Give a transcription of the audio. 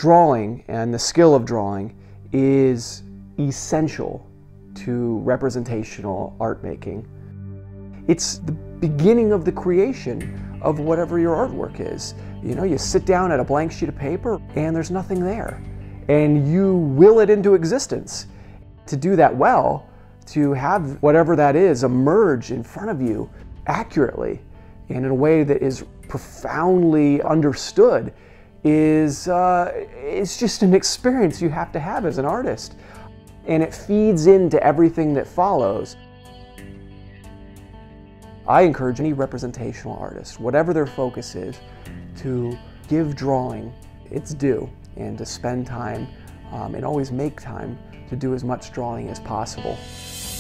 Drawing and the skill of drawing is essential to representational art making. It's the beginning of the creation of whatever your artwork is. You know, you sit down at a blank sheet of paper and there's nothing there, and you will it into existence. To do that well, to have whatever that is emerge in front of you accurately and in a way that is profoundly understood is it's just an experience you have to have as an artist. And it feeds into everything that follows. I encourage any representational artist, whatever their focus is, to give drawing its due and to spend time and always make time to do as much drawing as possible.